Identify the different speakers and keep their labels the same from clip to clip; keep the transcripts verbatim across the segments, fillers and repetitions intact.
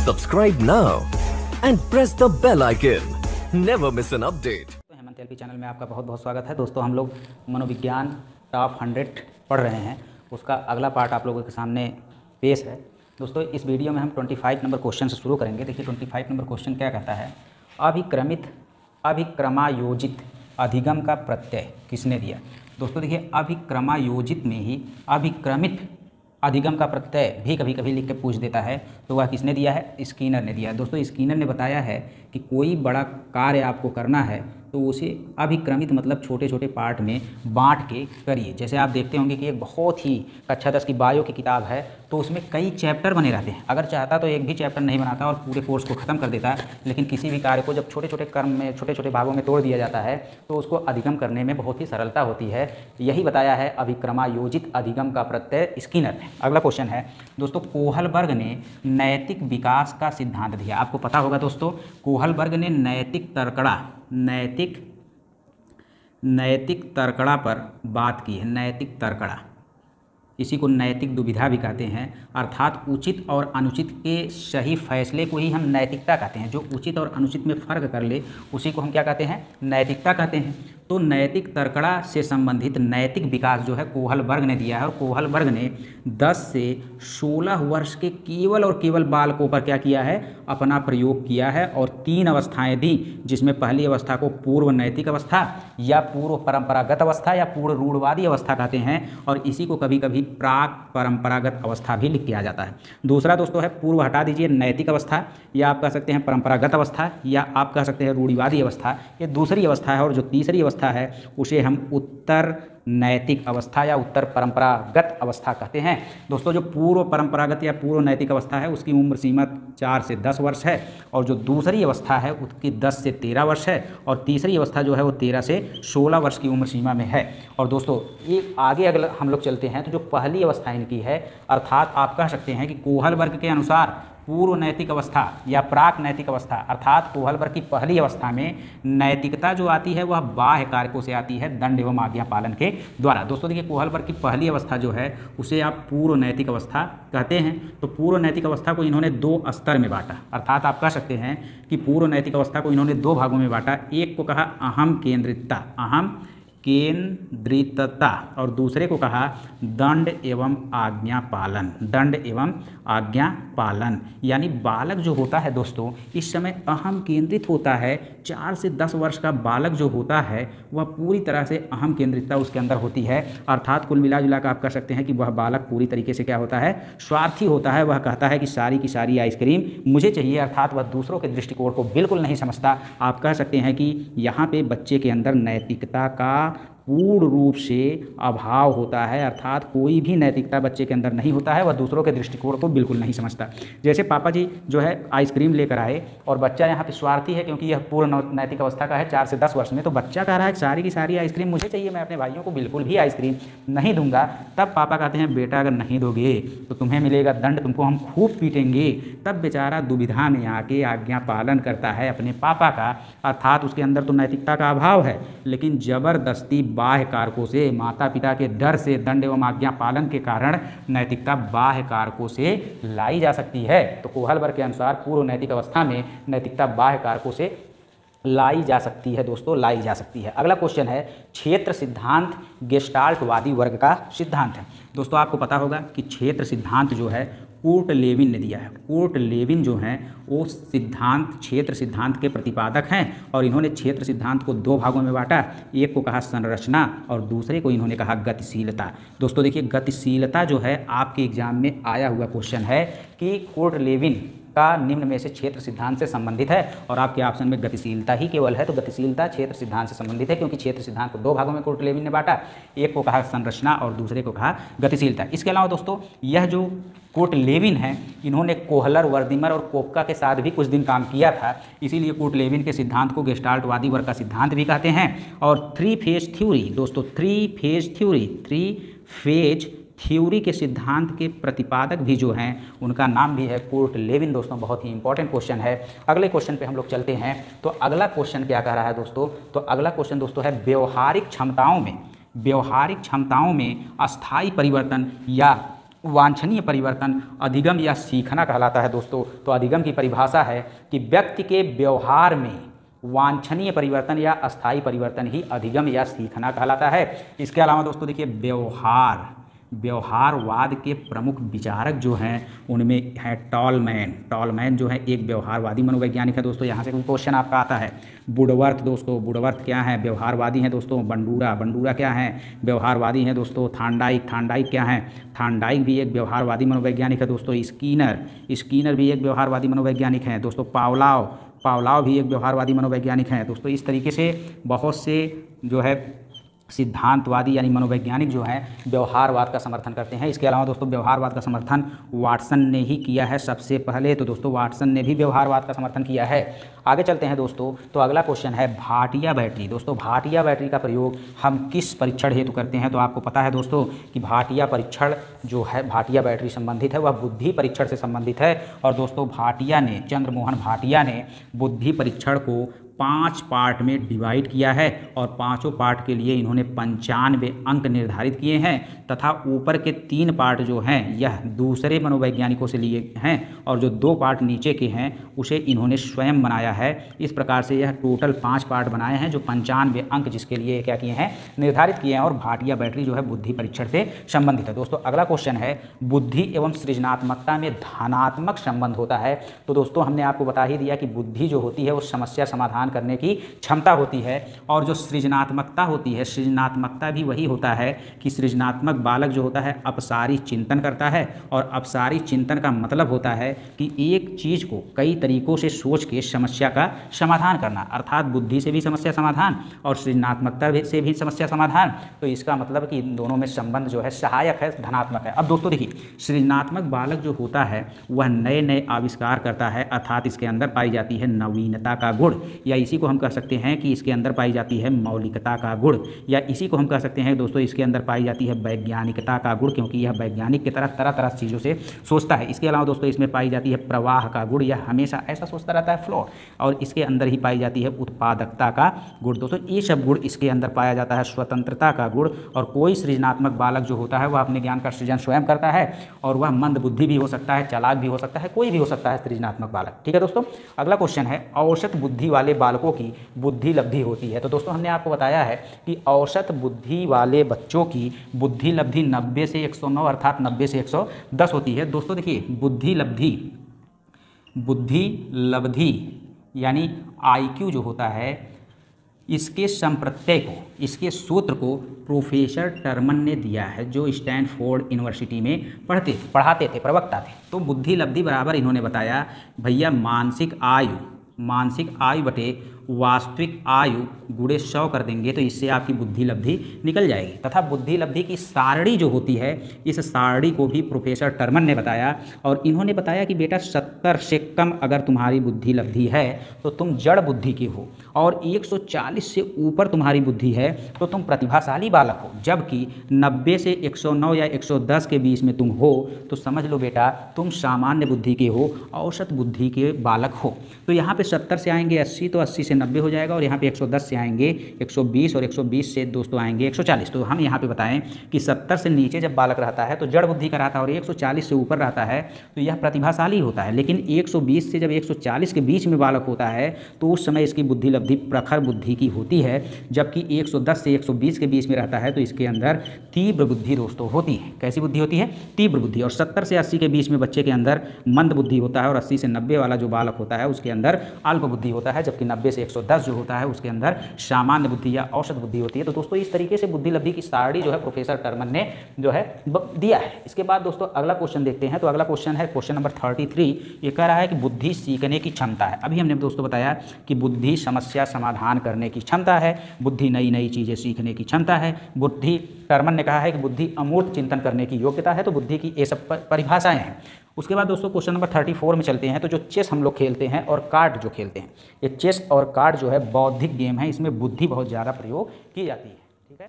Speaker 1: Subscribe now and press the bell icon. Never miss an update.
Speaker 2: तो Hemant LP channel में आपका बहुत बहुत स्वागत है। दोस्तों हम लोग मनोविज्ञान टॉप हंड्रेड पढ़ रहे हैं, उसका अगला पार्ट आप लोगों के सामने पेश है। दोस्तों इस वीडियो में हम पच्चीस नंबर क्वेश्चन से शुरू करेंगे। देखिए पच्चीस नंबर क्वेश्चन क्या कहता है, अभिक्रमित अभिक्रमायोजित अधिगम का प्रत्यय किसने दिया। दोस्तों देखिए अभिक्रमायोजित में ही अभिक्रमित अधिगम का प्रत्यय भी कभी कभी लिख के पूछ देता है, तो वह किसने दिया है, स्किनर ने दिया है। दोस्तों स्किनर ने बताया है कि कोई बड़ा कार्य आपको करना है तो उसे अभिक्रमित मतलब छोटे छोटे पार्ट में बांट के करिए। जैसे आप देखते होंगे कि एक बहुत ही कक्षा दस की बायो की किताब है, तो उसमें कई चैप्टर बने रहते हैं। अगर चाहता तो एक भी चैप्टर नहीं बनाता और पूरे कोर्स को ख़त्म कर देता, लेकिन किसी भी कार्य को जब छोटे छोटे क्रम में छोटे छोटे भागों में तोड़ दिया जाता है तो उसको अधिगम करने में बहुत ही सरलता होती है। यही बताया है अभिक्रमायोजित अधिगम का प्रत्यय स्किनर ने। अगला क्वेश्चन है दोस्तों, कोहलबर्ग ने नैतिक विकास का सिद्धांत दिया। आपको पता होगा दोस्तों, कोहलबर्ग ने नैतिक तर्कड़ा नैतिक नैतिक तर्कड़ा पर बात की है। नैतिक तर्कड़ा, इसी को नैतिक दुविधा भी कहते हैं, अर्थात उचित और अनुचित के सही फैसले को ही हम नैतिकता कहते हैं। जो उचित और अनुचित में फ़र्क कर ले उसी को हम क्या कहते हैं, नैतिकता कहते हैं। तो नैतिक तर्कड़ा से संबंधित नैतिक विकास जो है कोहलबर्ग ने दिया है, और कोहलबर्ग ने दस से सोलह वर्ष के केवल और केवल बालकों पर क्या किया है, अपना प्रयोग किया है, और तीन अवस्थाएं दी, जिसमें पहली अवस्था को पूर्व नैतिक अवस्था या पूर्व परंपरागत अवस्था या पूर्व रूढ़वादी अवस्था कहते हैं, और इसी को कभी कभी प्राक परंपरागत अवस्था भी लिख के आ जाता है। दूसरा दोस्तों है पूर्व हटा दीजिए, नैतिक अवस्था, या आप कह सकते हैं परंपरागत अवस्था, या आप कह सकते हैं रूढ़िवादी अवस्था, ये दूसरी अवस्था है। और जो तीसरी अवस्था है उसे हम उत्तर नैतिक अवस्था या उत्तर परंपरागत अवस्था कहते हैं। दोस्तों जो पूर्व परंपरागत या पूर्व नैतिक अवस्था है उसकी उम्र सीमा चार से दस वर्ष है, और जो दूसरी अवस्था है उसकी दस से तेरह वर्ष है, और तीसरी अवस्था जो है वो तेरह से सोलह वर्ष की उम्र सीमा में है। और दोस्तों ये आगे अगर हम लोग चलते हैं तो जो पहली अवस्था इनकी है, अर्थात आप कह सकते हैं कि कोहलबर्ग के अनुसार पूर्व नैतिक अवस्था या प्राक नैतिक अवस्था, अर्थात कोहलबर्ग की पहली अवस्था में नैतिकता जो आती है वह बाह्य कारकों से आती है, दंड एवं आज्ञा पालन के द्वारा। दोस्तों देखिए कोहलबर्ग की पहली अवस्था जो है उसे आप पूर्व नैतिक अवस्था कहते हैं। तो पूर्व नैतिक अवस्था को इन्होंने दो स्तर में बांटा, अर्थात आप कह सकते हैं कि पूर्व नैतिक अवस्था को इन्होंने दो भागों में बांटा। एक को कहा अहम केंद्रितता अहम केंद्रितता और दूसरे को कहा दंड एवं आज्ञा पालन दंड एवं आज्ञा पालन। यानी बालक जो होता है दोस्तों इस समय अहम केंद्रित होता है। चार से दस वर्ष का बालक जो होता है वह पूरी तरह से अहम केंद्रितता उसके अंदर होती है, अर्थात कुल मिला जुला कर आप कह सकते हैं कि वह बालक पूरी तरीके से क्या होता है, स्वार्थी होता है। वह कहता है कि सारी की सारी आइसक्रीम मुझे चाहिए, अर्थात वह दूसरों के दृष्टिकोण को बिल्कुल नहीं समझता। आप कह सकते हैं कि यहाँ पे बच्चे के अंदर नैतिकता का पूर्ण रूप से अभाव होता है, अर्थात कोई भी नैतिकता बच्चे के अंदर नहीं होता है, वह दूसरों के दृष्टिकोण को बिल्कुल नहीं समझता। जैसे पापा जी जो है आइसक्रीम लेकर आए और बच्चा यहाँ पे स्वार्थी है, क्योंकि यह पूर्ण नैतिक अवस्था का है चार से दस वर्ष में, तो बच्चा कह रहा है सारी की सारी आइसक्रीम मुझे चाहिए, मैं अपने भाइयों को बिल्कुल भी आइसक्रीम नहीं दूंगा। तब पापा कहते हैं बेटा अगर नहीं दोगे तो तुम्हें मिलेगा दंड, तुमको हम खूब पीटेंगे। तब बेचारा दुविधा में आके आज्ञा पालन करता है अपने पापा का, अर्थात उसके अंदर तो नैतिकता का अभाव है, लेकिन जबरदस्ती बाह्य कारकों से, माता पिता के डर से, दंड एवं आज्ञा पालन के कारण नैतिकता बाह्य कारकों से लाई जा सकती है। तो कोहलबर्ग के अनुसार पूर्व नैतिक अवस्था में नैतिकता बाह्य कारकों से लाई जा सकती है दोस्तों, लाई जा सकती है। अगला क्वेश्चन है क्षेत्र सिद्धांत गेस्टाल्टवादी वर्ग का सिद्धांत है। दोस्तों आपको पता होगा कि क्षेत्र सिद्धांत जो है कोर्ट लेविन ने दिया है। कोर्ट लेविन जो हैं वो सिद्धांत क्षेत्र सिद्धांत के प्रतिपादक हैं, और इन्होंने क्षेत्र सिद्धांत को दो भागों में बांटा। एक को कहा संरचना और दूसरे को इन्होंने कहा गतिशीलता। दोस्तों देखिए गतिशीलता जो है आपके एग्जाम में आया हुआ क्वेश्चन है कि कोर्ट लेविन का निम्न में से क्षेत्र सिद्धांत से संबंधित है, और आपके ऑप्शन में गतिशीलता ही केवल है। तो गतिशीलता क्षेत्र सिद्धांत से संबंधित है, क्योंकि क्षेत्र सिद्धांत को दो भागों में कोर्ट लेविन ने बांटा, एक को कहा संरचना और दूसरे को कहा गतिशीलता। इसके अलावा दोस्तों यह जो कोर्ट लेविन है इन्होंने कोहलर, वर्दिमर और कोपका के साथ भी कुछ दिन काम किया था, इसीलिए कोर्ट लेविन के सिद्धांत को गेस्टाल्टवादी वर्ग का सिद्धांत भी कहते हैं। और थ्री फेज थ्योरी दोस्तों three phase theory three phase theory के सिद्धांत के प्रतिपादक भी जो हैं उनका नाम भी है कोर्ट लेविन। दोस्तों बहुत ही इंपॉर्टेंट क्वेश्चन है। अगले क्वेश्चन पे हम लोग चलते हैं। तो अगला क्वेश्चन क्या कह रहा है दोस्तों, तो अगला क्वेश्चन दोस्तों है व्यवहारिक क्षमताओं में व्यवहारिक क्षमताओं में अस्थायी परिवर्तन या वांछनीय परिवर्तन अधिगम या सीखना कहलाता है दोस्तों। तो अधिगम की परिभाषा है कि व्यक्ति के व्यवहार में वांछनीय परिवर्तन या अस्थायी परिवर्तन ही अधिगम या सीखना कहलाता है। इसके अलावा दोस्तों देखिए, व्यवहार व्यवहारवाद के प्रमुख विचारक जो हैं उनमें है टॉलमैन। टॉलमैन जो है एक व्यवहारवादी मनोवैज्ञानिक है दोस्तों। यहाँ से कोई क्वेश्चन आपका आता है। वुडवर्थ दोस्तों, वुडवर्थ क्या है, व्यवहारवादी हैं दोस्तों। बंडूरा बंडूरा क्या है, व्यवहारवादी हैं दोस्तों। थांडाइक थांडाइक क्या है, थांडाइक भी एक व्यवहारवादी मनोवैज्ञानिक है दोस्तों। स्कीनर स्कीनर भी एक व्यवहारवादी मनोवैज्ञानिक हैं दोस्तों। पावलाव पावलाव भी एक व्यवहारवादी मनोवैज्ञानिक हैं दोस्तों। इस तरीके से बहुत से जो है सिद्धांतवादी यानी मनोवैज्ञानिक जो हैं व्यवहारवाद का समर्थन करते हैं। इसके अलावा दोस्तों व्यवहारवाद का समर्थन वाटसन ने ही किया है सबसे पहले। तो दोस्तों वाटसन ने भी व्यवहारवाद का समर्थन किया है। आगे चलते हैं दोस्तों। तो अगला क्वेश्चन है भाटिया बैटरी। दोस्तों भाटिया बैटरी का प्रयोग हम किस परीक्षण हेतु करते हैं? तो आपको पता है दोस्तों कि भाटिया परीक्षण जो है, भाटिया बैटरी संबंधित है, वह बुद्धि परीक्षण से संबंधित है। और दोस्तों भाटिया ने, चंद्रमोहन भाटिया ने बुद्धि परीक्षण को पांच पार्ट में डिवाइड किया है और पांचों पार्ट के लिए इन्होंने पंचानवे अंक निर्धारित किए हैं तथा ऊपर के तीन पार्ट जो हैं यह दूसरे मनोवैज्ञानिकों से लिए हैं और जो दो पार्ट नीचे के हैं उसे इन्होंने स्वयं बनाया है। इस प्रकार से यह टोटल पाँच पार्ट बनाए हैं जो पंचानवे अंक जिसके लिए क्या किए हैं, निर्धारित किए हैं। और भाटिया बैटरी जो है बुद्धि परीक्षण से संबंधित है। दोस्तों अगला क्वेश्चन है बुद्धि एवं सृजनात्मकता में धनात्मक संबंध होता है। तो दोस्तों हमने आपको बता ही दिया कि बुद्धि जो होती है वो समस्या समाधान करने की क्षमता होती है और जो सृजनात्मकता होती है, सृजनात्मकता भी वही होता है कि सृजनात्मक बालक जो होता है अपसारी चिंतन करता है। और अपसारी चिंतन का मतलब होता है कि एक चीज़ को कई तरीकों से सोच के समस्या का समाधान करना, अर्थात बुद्धि से भी समस्या समाधान और सृजनात्मकता से भी समस्या समाधान। तो इसका मतलब कि इन दोनों में संबंध जो है सहायक है, धनात्मक है। अब दोस्तों देखिए, सृजनात्मक बालक जो होता है वह नए नए आविष्कार करता है, अर्थात इसके अंदर पाई जाती है नवीनता का गुण, या इसी को हम कह सकते हैं कि इसके अंदर पाई जाती है मौलिकता का गुण, या इसी को हम कह सकते हैं दोस्तों इसके अंदर पाई जाती है वैज्ञानिकता का गुण, क्योंकि यह वैज्ञानिक की तरह तरह तरह चीज़ों से सोचता है। इसके अलावा दोस्तों इसमें पाई जाती है प्रवाह का गुण, यह हमेशा ऐसा सोचता रहता है, फ्लो। और इसके अंदर ही पाई जाती है उत्पादकता का गुण। दोस्तों ये सब गुण इसके अंदर पाया जाता है, स्वतंत्रता का गुण। और कोई सृजनात्मक बालक जो होता है वह अपने ज्ञान का सृजन स्वयं करता है और वह मंद बुद्धि भी हो सकता है, चालाक भी हो सकता है, कोई भी हो सकता है सृजनात्मक बालक। ठीक है दोस्तों। अगला क्वेश्चन है औसत बुद्धि वाले बालकों की बुद्धि लब्धि होती है। तो दोस्तों हमने आपको बताया है कि औसत बुद्धि वाले बच्चों की बुद्धि लब्धि नब्बे से एक सौ नौ अर्थात नब्बे से एक सौ दस होती है। दोस्तों देखिए, बुद्धि लब्धि बुद्धि लब्धि यानी आई क्यू जो होता है, इसके संप्रत्यय को, इसके सूत्र को प्रोफेसर टर्मन ने दिया है, जो स्टैनफोर्ड यूनिवर्सिटी में पढ़ते पढ़ाते थे, प्रवक्ता थे। तो बुद्धि लब्धि बराबर इन्होंने बताया भैया मानसिक आयु मानसिक आयु बटे वास्तविक आयु गुणे सौ कर देंगे तो इससे आपकी बुद्धि लब्धि निकल जाएगी। तथा बुद्धि लब्धि की सारणी जो होती है, इस सारणी को भी प्रोफेसर टर्मन ने बताया और इन्होंने बताया कि बेटा सत्तर से कम अगर तुम्हारी बुद्धि लब्धि है तो तुम जड़ बुद्धि के हो और एक सौ चालीस से ऊपर तुम्हारी बुद्धि है तो तुम प्रतिभाशाली बालक हो, जबकि नब्बे से एक सौ नौ या एक सौ दस के बीच में तुम हो तो समझ लो बेटा तुम सामान्य बुद्धि के हो, औसत बुद्धि के बालक हो। तो यहाँ पे सत्तर से आएंगे अस्सी, तो अस्सी से नब्बे हो जाएगा और यहाँ पे एक सौ दस से आएंगे एक सौ बीस और एक सौ बीस से दोस्तों आएंगे एक सौ चालीस। तो हम यहाँ पे बताएं कि सत्तर से नीचे जब बालक रहता है तो जड़ बुद्धि का रहता है और एक सौ चालीस से ऊपर रहता है तो यह प्रतिभाशाली होता है। लेकिन एक सौ बीस से जब एक सौ चालीस के बीच में बालक होता है तो उस समय इसकी बुद्धि लब्धि प्रखर बुद्धि की होती है, जबकि एक सौ दस से एक सौ बीस के बीच में रहता है तो इसके अंदर तीव्र बुद्धि दोस्तों होती है। कैसी बुद्धि होती है? तीव्र बुद्धि। और सत्तर से अस्सी के बीच में बच्चे के अंदर मंद बुद्धि होता है और अस्सी से नब्बे वाला जो बालक होता है उसके अंदर अल्प बुद्धि होता है, जबकि नब्बे से एक सौ दस जो होता है उसके अंदर सामान्य बुद्धि या औसत बुद्धि होती है। तो दोस्तों इस तरीके से बुद्धि लब्धि की सारणी जो है प्रोफेसर टर्मन ने जो है दिया है। इसके बाद दोस्तों अगला क्वेश्चन देखते हैं। तो अगला क्वेश्चन है क्वेश्चन नंबर थर्टी थ्री। ये कह रहा है कि बुद्धि सीखने की क्षमता है। अभी हमने दोस्तों बताया कि बुद्धि समस्या समाधान करने की क्षमता है, बुद्धि नई नई चीज़ें सीखने की क्षमता है। बुद्धि, टर्मन ने कहा है कि बुद्धि अमूर्त चिंतन करने की योग्यता है। तो बुद्धि की ये सब परिभाषाएं हैं। उसके बाद दोस्तों क्वेश्चन नंबर थर्टी फोर में चलते हैं। तो जो चेस हम लोग खेलते हैं और कार्ड जो खेलते हैं, ये चेस और कार्ड जो है बौद्धिक गेम है, इसमें बुद्धि बहुत ज़्यादा प्रयोग की जाती है। ठीक है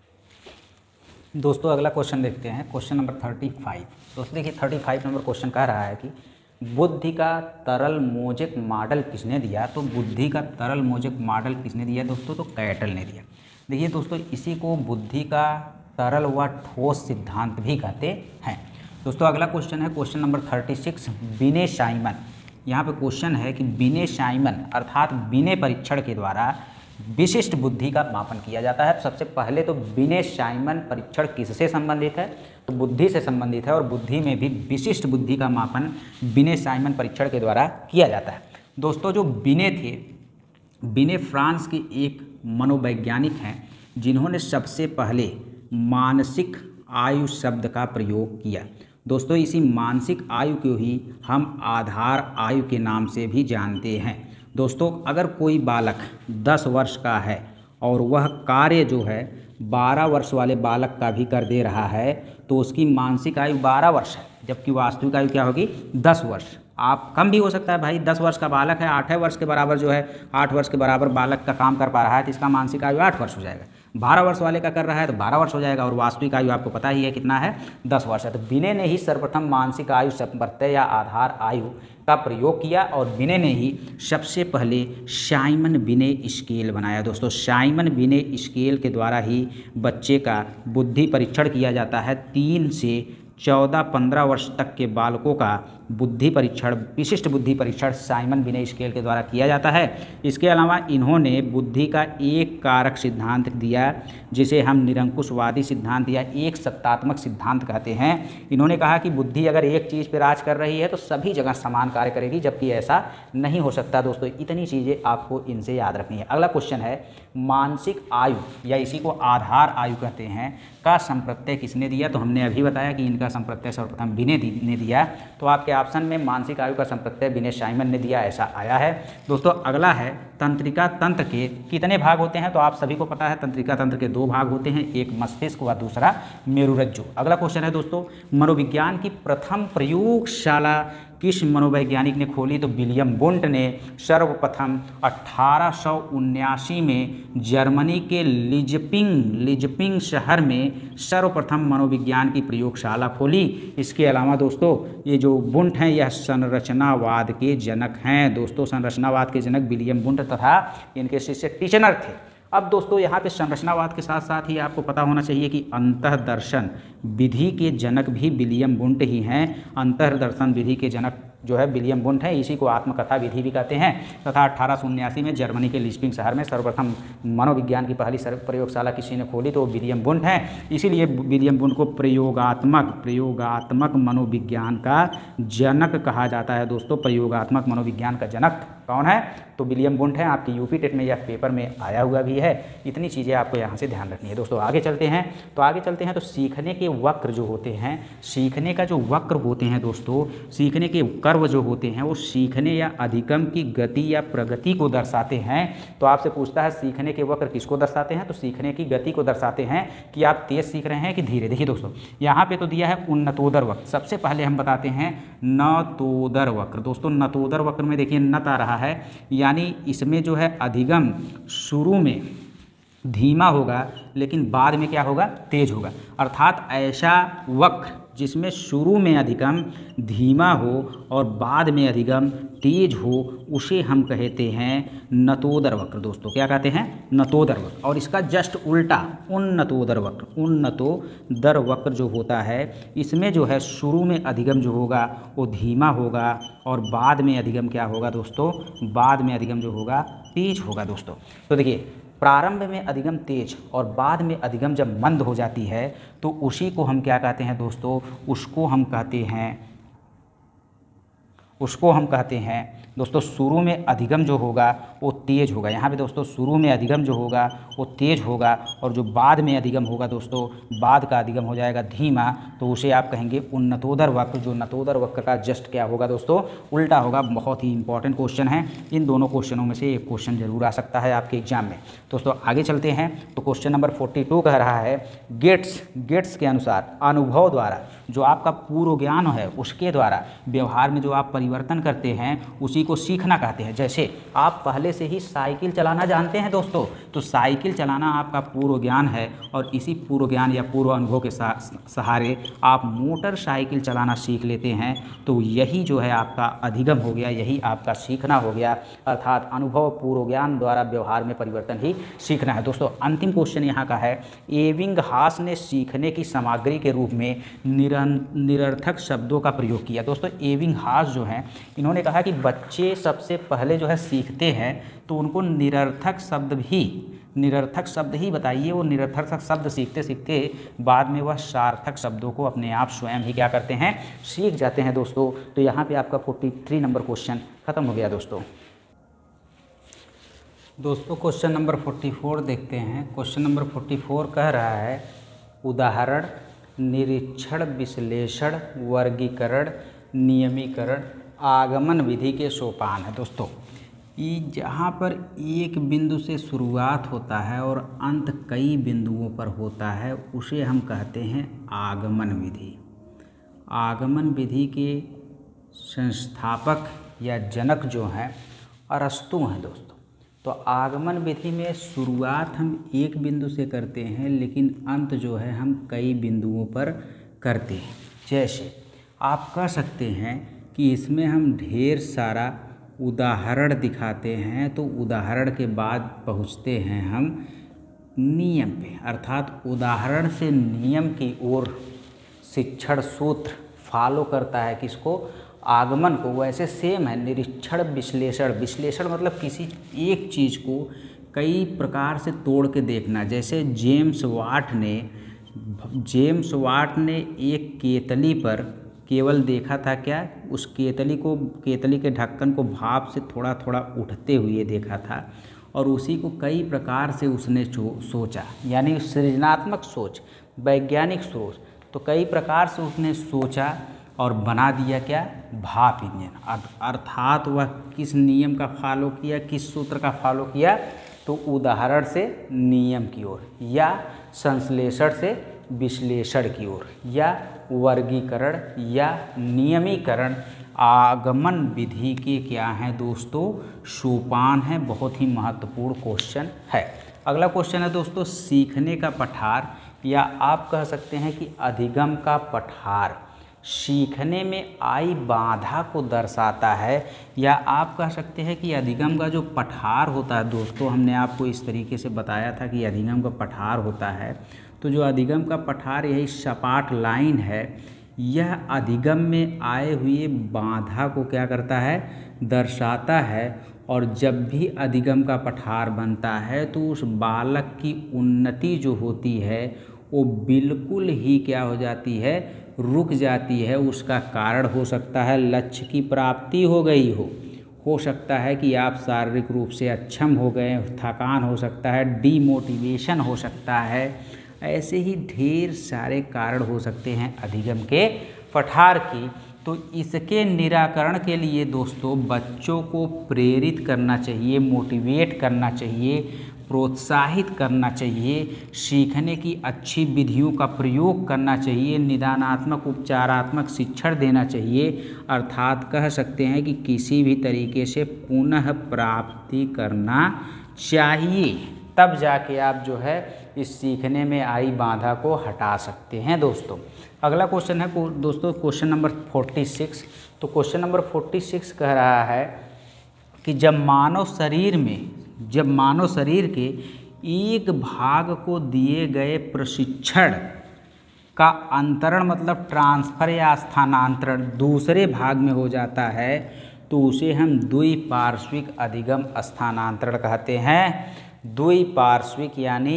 Speaker 2: दोस्तों, अगला क्वेश्चन देखते हैं क्वेश्चन नंबर थर्टी फाइव। दोस्तों देखिए थर्टी फाइव नंबर क्वेश्चन कह रहा है कि बुद्धि का तरल मोजेक मॉडल किसने दिया? तो बुद्धि का तरल मोजेक मॉडल किसने दिया दोस्तों? तो कैटल ने दिया। देखिए दोस्तों, इसी को बुद्धि का तरल व ठोस सिद्धांत भी कहते हैं। दोस्तों अगला क्वेश्चन है क्वेश्चन नंबर थर्टी सिक्स, बिने शाइमन। यहाँ पे क्वेश्चन है कि बिने शाइमन अर्थात बिने परीक्षण के द्वारा विशिष्ट बुद्धि का मापन किया जाता है। सबसे पहले तो बिने शाइमन परीक्षण किससे संबंधित है, तो बुद्धि से संबंधित है, और बुद्धि में भी विशिष्ट बुद्धि का मापन बिने शाइमन परीक्षण के द्वारा किया जाता है। दोस्तों जो बिने थे, बिने फ्रांस के एक मनोवैज्ञानिक हैं जिन्होंने सबसे पहले मानसिक आयु शब्द का प्रयोग किया। दोस्तों इसी मानसिक आयु को ही हम आधार आयु के नाम से भी जानते हैं। दोस्तों अगर कोई बालक दस वर्ष का है और वह कार्य जो है बारह वर्ष वाले बालक का भी कर दे रहा है तो उसकी मानसिक आयु बारह वर्ष है, जबकि वास्तविक आयु क्या होगी, दस वर्ष। आप कम भी हो सकता है भाई, दस वर्ष का बालक है, आठ वर्ष के बराबर जो है आठ वर्ष के बराबर बालक का काम कर पा रहा है तो इसका मानसिक आयु आठ वर्ष हो जाएगा। बारह वर्ष वाले का कर रहा है तो बारह वर्ष हो जाएगा, और वास्तविक आयु आपको पता ही है कितना है, दस वर्ष है। तो बिने ने ही सर्वप्रथम मानसिक आयु संप्रत्यय या आधार आयु का प्रयोग किया, और बिने ने ही सबसे पहले शाइमन बिने स्केल बनाया। दोस्तों शाइमन बिने स्केल के द्वारा ही बच्चे का बुद्धि परीक्षण किया जाता है। तीन से चौदह पंद्रह वर्ष तक के बालकों का बुद्धि परीक्षण, विशिष्ट बुद्धि परीक्षण शाइमन बिने स्केल के द्वारा किया जाता है। इसके अलावा इन्होंने बुद्धि का एक कारक सिद्धांत दिया जिसे हम निरंकुशवादी सिद्धांत या एक सत्तात्मक सिद्धांत कहते हैं। इन्होंने कहा कि बुद्धि अगर एक चीज़ पर राज कर रही है तो सभी जगह समान कार्य करेगी, जबकि ऐसा नहीं हो सकता। दोस्तों इतनी चीज़ें आपको इनसे याद रखनी है। अगला क्वेश्चन है मानसिक आयु या इसी को आधार आयु कहते हैं का संप्रत्यय किसने दिया, तो हमने अभी बताया कि इनका संप्रत्यय सर्वप्रथम बिने ने दिया। तो आपके ऑप्शन में मानसिक आयु का संप्रत्यय बिने शाइमन ने दिया, ऐसा आया है। दोस्तों अगला है तंत्रिका तंत्र के कितने भाग होते हैं, तो आप सभी को पता है तंत्रिका तंत्र के दो भाग होते हैं, एक मस्तिष्क व दूसरा मेरुरज्जु। अगला क्वेश्चन है दोस्तों मनोविज्ञान की प्रथम प्रयोगशाला किस मनोवैज्ञानिक ने खोली, तो विलियम वुंट ने सर्वप्रथम अठारह सौ उन्यासी में जर्मनी के लिजपिंग लिजपिंग शहर में सर्वप्रथम मनोविज्ञान की प्रयोगशाला खोली। इसके अलावा दोस्तों ये जो वुंट हैं यह संरचनावाद के जनक हैं। दोस्तों संरचनावाद के जनक विलियम वुंट तथा इनके शिष्य टिचनर थे। अब दोस्तों यहाँ पे संरचनावाद के साथ साथ ही आपको पता होना चाहिए कि अंतःदर्शन विधि के जनक भी विलियम वुंट ही हैं। अंतःदर्शन विधि के जनक जो है विलियम वुंट है, इसी को आत्मकथा विधि भी कहते हैं। तथा अठारह सौ उन्यासी में जर्मनी के लिस्पिंग शहर में सर्वप्रथम मनोविज्ञान की पहली प्रयोगशाला किसी ने खोली, तो वो विलियम वुंट हैं। इसीलिए विलियम वुंट को प्रयोगात्मक प्रयोगात्मक मनोविज्ञान का जनक कहा जाता है। दोस्तों प्रयोगात्मक मनोविज्ञान का जनक कौन है, तो विलियम वुंट है। आपकी यूपी टेट में यह पेपर में आया हुआ भी है। इतनी चीज़ें आपको यहाँ से ध्यान रखनी है। दोस्तों आगे चलते हैं तो आगे चलते हैं तो सीखने के वक्र जो होते हैं, सीखने का जो वक्र होते हैं दोस्तों, सीखने के कर्व जो होते हैं वो सीखने या अधिगम की गति या प्रगति को दर्शाते हैं। तो आपसे पूछता है सीखने के वक्र किसको दर्शाते हैं, तो सीखने की गति को दर्शाते हैं कि आप तेज सीख रहे हैं कि धीरे। देखिए दोस्तों यहाँ पे तो दिया है उन्नतोदर वक्र। सबसे पहले हम बताते हैं नतोदर वक्र। दोस्तों नतोदर वक्र में देखिए नत आ रहा है, यानी इसमें जो है अधिगम शुरू में धीमा होगा लेकिन बाद में क्या होगा, तेज होगा। अर्थात ऐसा वक्र जिसमें शुरू में अधिगम धीमा हो और बाद में अधिगम तेज हो उसे हम कहते हैं नतोदर वक्र। दोस्तों क्या कहते हैं, नतोदर वक्र। और इसका जस्ट उल्टा उन्नतोदर वक्र, उन्नतोदर वक्र जो होता है इसमें जो है शुरू में अधिगम जो होगा वो धीमा होगा और बाद में अधिगम क्या होगा दोस्तों, बाद में अधिगम जो होगा तेज होगा। दोस्तों तो देखिए प्रारंभ में अधिगम तेज और बाद में अधिगम जब मंद हो जाती है तो उसी को हम क्या कहते हैं दोस्तों, उसको हम कहते हैं उसको हम कहते हैं दोस्तों शुरू में अधिगम जो होगा वो तेज होगा। यहाँ पे दोस्तों शुरू में अधिगम जो होगा वो तेज होगा और जो बाद में अधिगम होगा दोस्तों, बाद का अधिगम हो जाएगा धीमा, तो उसे आप कहेंगे उन्नतोदर वक्र। जो नतोदर वक्र का जस्ट क्या होगा दोस्तों, उल्टा होगा। बहुत ही इंपॉर्टेंट क्वेश्चन है, इन दोनों क्वेश्चनों में से एक क्वेश्चन जरूर आ सकता है आपके एग्जाम में। दोस्तों आगे चलते हैं तो क्वेश्चन नंबर फोर्टी टू कह रहा है गेट्स गेट्स के अनुसार अनुभव द्वारा जो आपका पूर्व ज्ञान है उसके द्वारा व्यवहार में जो आप परिवर्तन परिवर्तन करते हैं उसी को सीखना कहते हैं। जैसे आप पहले से ही साइकिल चलाना जानते हैं दोस्तों, तो साइकिल चलाना आपका पूर्व ज्ञान है और इसी पूर्व ज्ञान या पूर्व अनुभव के सहारे आप मोटरसाइकिल चलाना सीख लेते हैं, तो यही जो है आपका अधिगम हो गया, यही आपका सीखना हो गया। अर्थात अनुभव पूर्व ज्ञान द्वारा व्यवहार में परिवर्तन ही सीखना है। दोस्तों अंतिम क्वेश्चन यहाँ का है, एबिंगहास ने सीखने की सामग्री के रूप में निरर्थक शब्दों का प्रयोग किया। दोस्तों एबिंगहास जो है इन्होंने कहा कि बच्चे सबसे पहले जो है सीखते हैं तो उनको निरर्थक शब्द भी निरर्थक शब्द ही बताइए, वो निरर्थक शब्द सीखते सीखते बाद में वह सार्थक शब्दों को अपने आप स्वयं ही क्या करते हैं, सीख जाते हैं दोस्तों। तो यहाँ पे आपका तैंतालीस नंबर क्वेश्चन खत्म हो गया दोस्तों। दोस्तों क्वेश्चन नंबर चौवालीस देखते हैं। क्वेश्चन नंबर चौवालीस कह रहा है, उदाहरण निरीक्षण, विश्लेषण, वर्गीकरण, नियमीकरण, आगमन विधि के सोपान है। दोस्तों ये जहाँ पर एक बिंदु से शुरुआत होता है और अंत कई बिंदुओं पर होता है उसे हम कहते हैं आगमन विधि। आगमन विधि के संस्थापक या जनक जो हैं अरस्तु हैं दोस्तों। तो आगमन विधि में शुरुआत हम एक बिंदु से करते हैं लेकिन अंत जो है हम कई बिंदुओं पर करते हैं। जैसे आप कह सकते हैं कि इसमें हम ढेर सारा उदाहरण दिखाते हैं, तो उदाहरण के बाद पहुँचते हैं हम नियम पे, अर्थात उदाहरण से नियम की ओर शिक्षण सूत्र फॉलो करता है किसको, आगमन को। वैसे सेम है निरीक्षण, विश्लेषण। विश्लेषण मतलब किसी एक चीज़ को कई प्रकार से तोड़ के देखना। जैसे जेम्स वाट ने जेम्स वाट ने एक केतली पर केवल देखा था क्या, उस केतली को केतली के ढक्कन को भाप से थोड़ा थोड़ा उठते हुए देखा था और उसी को कई प्रकार से उसने सोचा, यानी सृजनात्मक सोच, वैज्ञानिक सोच। तो कई प्रकार से उसने सोचा और बना दिया क्या, भाप इंजन। अर्थात वह किस नियम का फॉलो किया, किस सूत्र का फॉलो किया, तो उदाहरण से नियम की ओर, या संश्लेषण से विश्लेषण की ओर, या वर्गीकरण या नियमीकरण आगमन विधि के क्या हैं दोस्तों, सोपान है। बहुत ही महत्वपूर्ण क्वेश्चन है। अगला क्वेश्चन है दोस्तों, सीखने का पठार, या आप कह सकते हैं कि अधिगम का पठार सीखने में आई बाधा को दर्शाता है, या आप कह सकते हैं कि अधिगम का जो पठार होता है दोस्तों, हमने आपको इस तरीके से बताया था कि अधिगम का पठार होता है। तो जो अधिगम का पठार यही सपाट लाइन है, यह अधिगम में आए हुए बाधा को क्या करता है, दर्शाता है। और जब भी अधिगम का पठार बनता है तो उस बालक की उन्नति जो होती है वो बिल्कुल ही क्या हो जाती है, रुक जाती है। उसका कारण हो सकता है लक्ष्य की प्राप्ति हो गई हो हो सकता है कि आप शारीरिक रूप से अक्षम हो गए, थकान हो सकता है, डीमोटिवेशन हो सकता है। ऐसे ही ढेर सारे कारण हो सकते हैं अधिगम के पठार की। तो इसके निराकरण के लिए दोस्तों बच्चों को प्रेरित करना चाहिए, मोटिवेट करना चाहिए, प्रोत्साहित करना चाहिए, सीखने की अच्छी विधियों का प्रयोग करना चाहिए, निदानात्मक उपचारात्मक शिक्षण देना चाहिए। अर्थात कह सकते हैं कि किसी भी तरीके से पुनः प्राप्ति करना चाहिए, तब जाके आप जो है इस सीखने में आई बाधा को हटा सकते हैं दोस्तों। अगला क्वेश्चन है दोस्तों क्वेश्चन नंबर छियालीस। तो क्वेश्चन नंबर छियालीस कह रहा है कि जब मानव शरीर में जब मानव शरीर के एक भाग को दिए गए प्रशिक्षण का अंतरण मतलब ट्रांसफर या स्थानांतरण दूसरे भाग में हो जाता है तो उसे हम द्विपार्श्विक अधिगम स्थानांतरण कहते हैं। द्विपार्श्विक यानी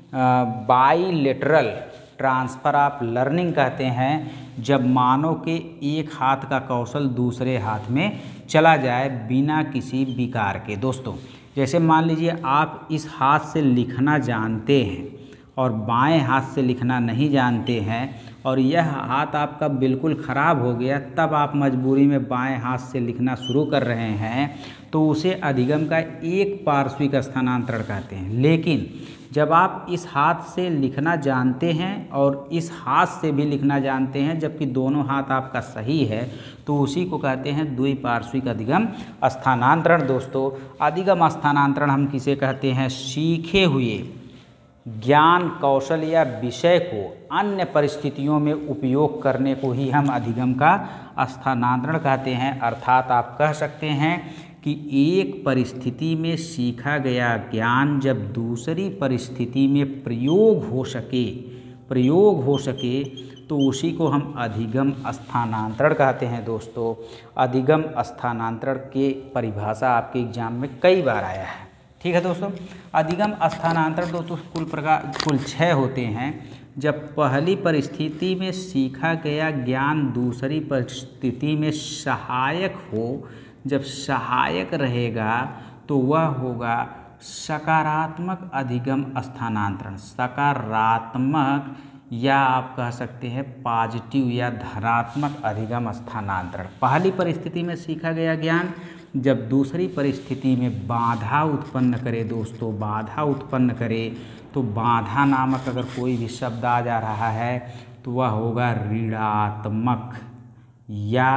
Speaker 2: बाईलेटरल ट्रांसफ़र ऑफ लर्निंग कहते हैं, जब मानव के एक हाथ का कौशल दूसरे हाथ में चला जाए बिना किसी विकार के। दोस्तों जैसे मान लीजिए आप इस हाथ से लिखना जानते हैं और बाएं हाथ से लिखना नहीं जानते हैं और यह हाथ आपका बिल्कुल ख़राब हो गया, तब आप मजबूरी में बाएं हाथ से लिखना शुरू कर रहे हैं, तो उसे अधिगम का एक पार्श्विक स्थानांतरण कहते हैं। लेकिन जब आप इस हाथ से लिखना जानते हैं और इस हाथ से भी लिखना जानते हैं, जबकि दोनों हाथ आपका सही है, तो उसी को कहते हैं द्विपार्श्विक अधिगम स्थानांतरण। दोस्तों, अधिगम स्थानांतरण हम किसे कहते हैं? सीखे हुए ज्ञान, कौशल या विषय को अन्य परिस्थितियों में उपयोग करने को ही हम अधिगम का स्थानांतरण कहते हैं। अर्थात आप कह सकते हैं कि एक परिस्थिति में सीखा गया ज्ञान जब दूसरी परिस्थिति में प्रयोग हो सके प्रयोग हो सके तो उसी को हम अधिगम स्थानांतरण कहते हैं। दोस्तों, अधिगम स्थानांतरण के परिभाषा आपके एग्जाम में कई बार आया है। ठीक है दोस्तों, अधिगम स्थानांतरण दोस्तों कुल प्रकार कुल छः होते हैं। जब पहली परिस्थिति में सीखा गया ज्ञान दूसरी परिस्थिति में सहायक हो, जब सहायक रहेगा तो वह होगा सकारात्मक अधिगम स्थानांतरण। सकारात्मक या आप कह सकते हैं पॉजिटिव या धनात्मक अधिगम स्थानांतरण। पहली परिस्थिति में सीखा गया ज्ञान जब दूसरी परिस्थिति में बाधा उत्पन्न करे, दोस्तों बाधा उत्पन्न करे, तो बाधा नामक अगर कोई भी शब्द आ जा रहा है तो वह होगा ऋणात्मक या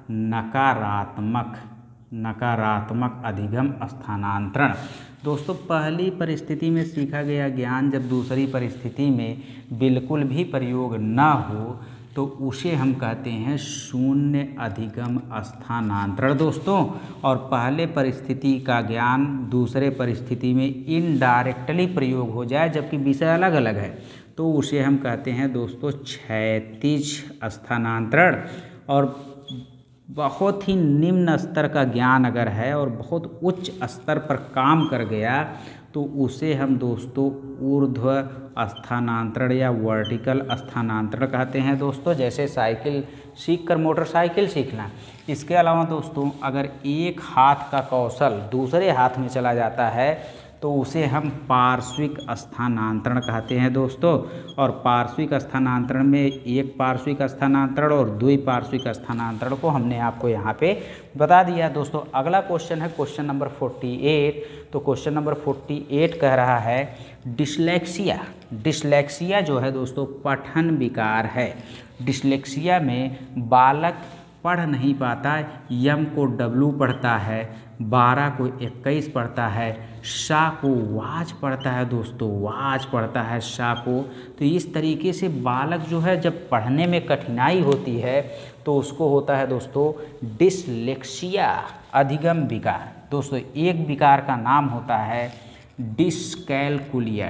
Speaker 2: नकारात्मक नकारात्मक अधिगम स्थानांतरण। दोस्तों, पहली परिस्थिति में सीखा गया ज्ञान जब दूसरी परिस्थिति में बिल्कुल भी प्रयोग न हो तो उसे हम कहते हैं शून्य अधिगम स्थानांतरण। दोस्तों, और पहले परिस्थिति का ज्ञान दूसरे परिस्थिति में इनडायरेक्टली प्रयोग हो जाए जबकि विषय अलग अलग है तो उसे हम कहते हैं दोस्तों क्षैतिज स्थानांतरण। और बहुत ही निम्न स्तर का ज्ञान अगर है और बहुत उच्च स्तर पर काम कर गया तो उसे हम दोस्तों ऊर्ध्व स्थानांतरण या वर्टिकल स्थानांतरण कहते हैं। दोस्तों, जैसे साइकिल सीखकर मोटरसाइकिल सीखना। इसके अलावा दोस्तों अगर एक हाथ का कौशल दूसरे हाथ में चला जाता है तो उसे हम पार्श्विक स्थानांतरण कहते हैं। दोस्तों, और पार्श्विक स्थानांतरण में एक पार्श्विक स्थानांतरण और द्विपार्श्विक स्थानांतरण को हमने आपको यहाँ पे बता दिया। दोस्तों, अगला क्वेश्चन है क्वेश्चन नंबर अड़तालीस। तो क्वेश्चन नंबर अड़तालीस कह रहा है डिस्लेक्सिया। डिस्लेक्सिया जो है दोस्तों पठन विकार है। डिस्लेक्सिया में बालक पढ़ नहीं पाता, यम को डब्लू पढ़ता है, बारह को इक्कीस पढ़ता है, शा को वाज पढ़ता है। दोस्तों, वाज पढ़ता है शा को। तो इस तरीके से बालक जो है जब पढ़ने में कठिनाई होती है तो उसको होता है दोस्तों डिस्लेक्सिया अधिगम विकार। दोस्तों, एक विकार का नाम होता है डिस्कैलकुलिया।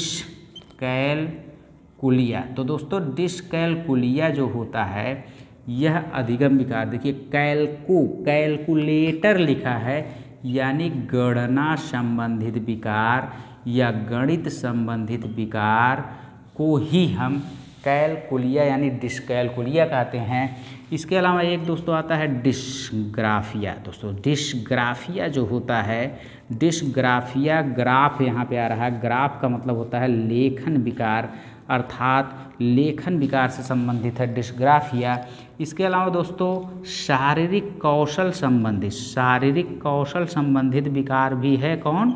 Speaker 2: डिस्कैलकुलिया तो दोस्तों डिस्कैलकुलिया जो होता है यह अधिगम विकार, देखिए कैलकू कैलकुलेटर लिखा है, यानी गणना संबंधित विकार या गणित संबंधित विकार को ही हम कैलकुलिया यानी डिस्कैलकुलिया कहते हैं। इसके अलावा एक दोस्तों आता है डिस्ग्राफिया। दोस्तों, डिस्ग्राफिया जो होता है, डिस्ग्राफिया ग्राफ यहाँ पे आ रहा है, ग्राफ का मतलब होता है लेखन विकार, अर्थात लेखन विकार से संबंधित है डिस्ग्राफिया। इसके अलावा दोस्तों शारीरिक कौशल संबंधित शारीरिक कौशल संबंधित विकार भी है। कौन?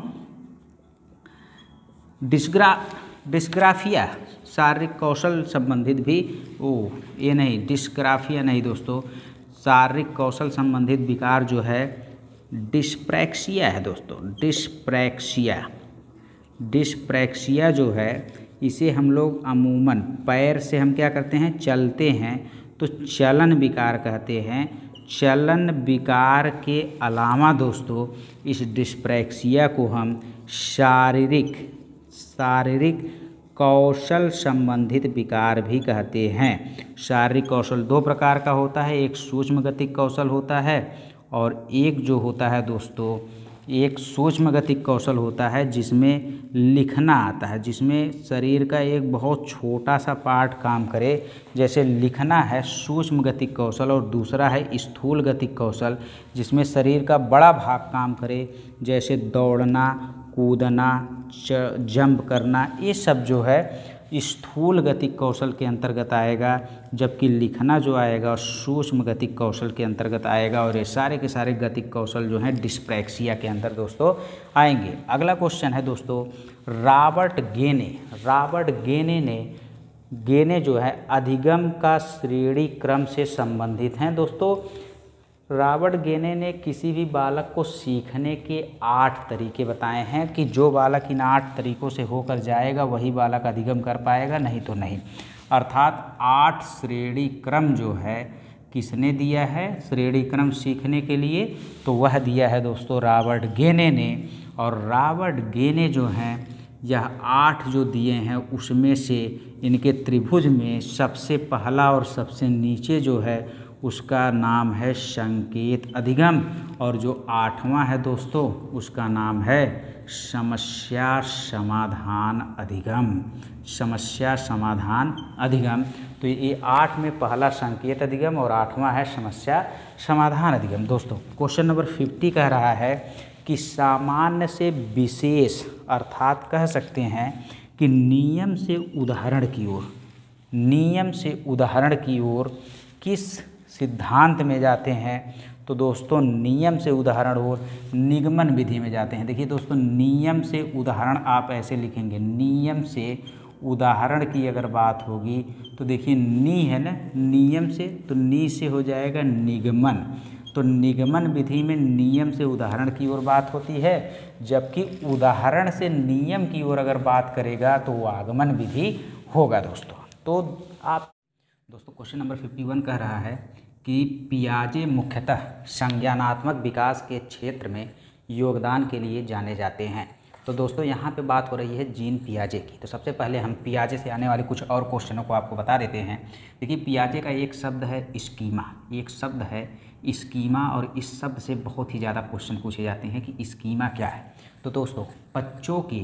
Speaker 2: डिस्ग्रा डिस्ग्राफिया शारीरिक कौशल संबंधित भी, ओ ये नहीं डिस्ग्राफिया नहीं दोस्तों, शारीरिक कौशल संबंधित विकार जो है डिस्प्रैक्सिया है। दोस्तों, डिस्प्रैक्सिया डिस्प्रैक्सिया जो है इसे हम लोग अमूमन पैर से हम क्या करते हैं, चलते हैं तो चलन विकार कहते हैं। चलन विकार के अलावा दोस्तों इस डिस्प्रैक्सिया को हम शारीरिक शारीरिक कौशल संबंधित विकार भी कहते हैं। शारीरिक कौशल दो प्रकार का होता है, एक सूक्ष्म गतिक कौशल होता है और एक जो होता है दोस्तों एक सूक्ष्म गतिक कौशल होता है जिसमें लिखना आता है, जिसमें शरीर का एक बहुत छोटा सा पार्ट काम करे, जैसे लिखना है सूक्ष्म गतिक कौशल, और दूसरा है स्थूल गतिक कौशल जिसमें शरीर का बड़ा भाग काम करे, जैसे दौड़ना, कूदना, जंप करना। ये सब जो है स्थूल गतिक कौशल के अंतर्गत आएगा, जबकि लिखना जो आएगा सूक्ष्म गतिक कौशल के अंतर्गत आएगा। और ये सारे के सारे गतिक कौशल जो हैं डिस्प्रैक्सिया के अंदर दोस्तों आएंगे। अगला क्वेश्चन है दोस्तों, रॉबर्ट गेने रॉबर्ट गेने ने गेने जो है अधिगम का श्रेणी क्रम से संबंधित हैं। दोस्तों रॉबर्ट गेने ने किसी भी बालक को सीखने के आठ तरीके बताए हैं कि जो बालक इन आठ तरीकों से होकर जाएगा वही बालक अधिगम कर पाएगा, नहीं तो नहीं। अर्थात आठ श्रेणी क्रम जो है किसने दिया है श्रेणी क्रम सीखने के लिए, तो वह दिया है दोस्तों रॉबर्ट गेने ने। और रॉबर्ट गेने जो हैं यह आठ जो दिए हैं उसमें से इनके त्रिभुज में सबसे पहला और सबसे नीचे जो है उसका नाम है संकेत अधिगम, और जो आठवां है दोस्तों उसका नाम है समस्या समाधान अधिगम। समस्या समाधान अधिगम। तो ये आठ में पहला संकेत अधिगम और आठवां है समस्या समाधान अधिगम। दोस्तों क्वेश्चन नंबर फिफ्टी कह रहा है कि सामान्य से विशेष अर्थात कह सकते हैं कि नियम से उदाहरण की ओर नियम से उदाहरण की ओर किस सिद्धांत में जाते हैं, तो दोस्तों नियम से उदाहरण और निगमन विधि में जाते हैं। देखिए दोस्तों नियम से उदाहरण आप ऐसे लिखेंगे, नियम से उदाहरण की अगर बात होगी तो देखिए नी है ना, नियम से तो नी से हो जाएगा निगमन। तो निगमन विधि में नियम से उदाहरण की ओर बात होती है, जबकि उदाहरण से नियम की ओर अगर बात करेगा तो वो आगमन विधि होगा दोस्तों। तो आप दोस्तों क्वेश्चन नंबर फिफ्टी वन कह रहा है कि पियाजे मुख्यतः संज्ञानात्मक विकास के क्षेत्र में योगदान के लिए जाने जाते हैं। तो दोस्तों यहाँ पे बात हो रही है जीन पियाजे की। तो सबसे पहले हम पियाजे से आने वाले कुछ और क्वेश्चनों को आपको बता देते हैं। देखिए पियाजे का एक शब्द है स्कीमा, एक शब्द है स्कीमा, और इस शब्द से बहुत ही ज़्यादा क्वेश्चन पूछे जाते हैं कि स्कीमा क्या है। तो दोस्तों बच्चों के